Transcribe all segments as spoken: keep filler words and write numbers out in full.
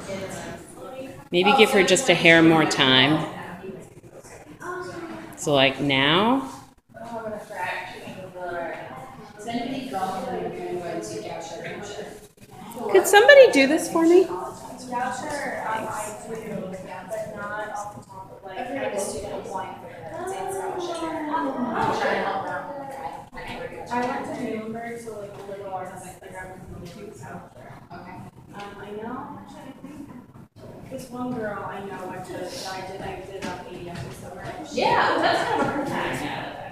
Maybe give her just a hair more time. So like now. Could somebody do this for me? I went to Nuremberg, so like a little artist, like I grabbed some cute out there. Okay. Um, I know. This one girl I know went to that I did I did up K D and D summer. Yeah, that's kind of a perfect.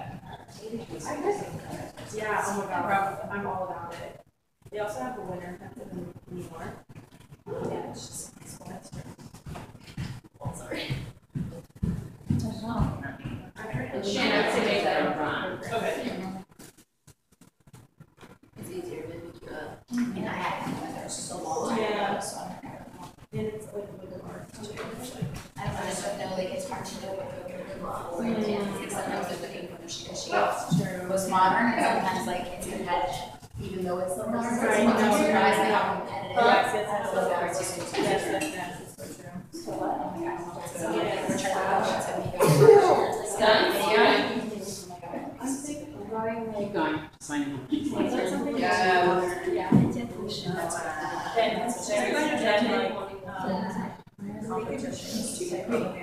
Yeah, oh my god, I'm all about it. They also have the winter festival in New York. Yeah, it's just it's oh, sorry. I heard Shannon to make that a run. Okay. It's easier to pick you up. And I had it there so long. Yeah. So I'm and it's like with the art too. I don't know, I just don't know, like it's hard to know what they're looking for. Yeah. Like sometimes they're looking for the she she postmodern, and sometimes like it's competitive. Even though it's the modern, right. I'm surprised at how competitive. Yes, yes, that's so yes, yes, yes, yes, it's so true. So what? Oh my god, so yeah, we're trying to I'm thinking of writing like Keep going. Signing. something. Yeah. Yeah. That's fine. Then, so you're going to like um, competitions.